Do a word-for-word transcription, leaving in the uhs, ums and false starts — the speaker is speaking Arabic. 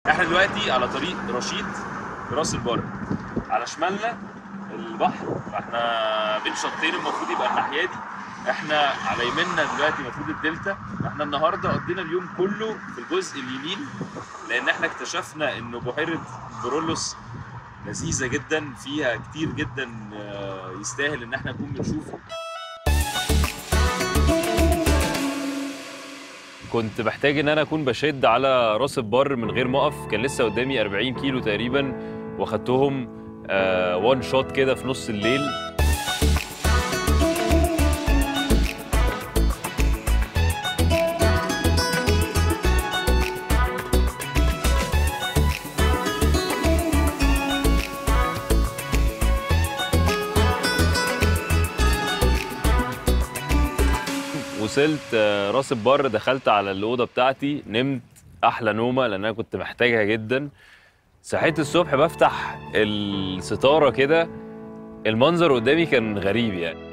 احنا دلوقتي على طريق رشيد راس البر، على شمالنا البحر، فاحنا بين شطين المفروض يبقى الناحيه دي، احنا على يميننا دلوقتي المفروض الدلتا. احنا النهارده قضينا اليوم كله في الجزء اليمين لان احنا اكتشفنا ان بحيره برولوس لذيذه جدا، فيها كتير جدا يستاهل ان احنا نكون بنشوفه. كنت محتاج ان انا اكون بشد على راس البر من غير ما اقف، كان لسه قدامي أربعين كيلو تقريبا واخدتهم آه وان شوت كده في نص الليل. وصلت راس البر، دخلت على الأوضة بتاعتي، نمت أحلى نومة لأن أنا كنت محتاجها جدا. صحيت الصبح بفتح الستارة كده، المنظر قدامي كان غريب يعني.